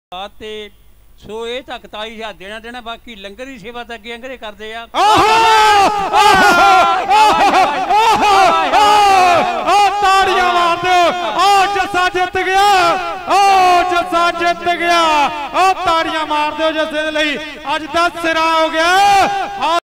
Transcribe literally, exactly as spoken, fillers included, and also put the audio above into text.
ते सो ये तक ताई हज़ार देना देना बाकी लंगर की सेवा तो अगे अंगरे करते आ ताड़ियां मार दो। ओ जस्सा जित गया, ओ जस्सा जित गया। ओ ताड़ियां मार दो जस्से लई, अज दा सिरा हो गया।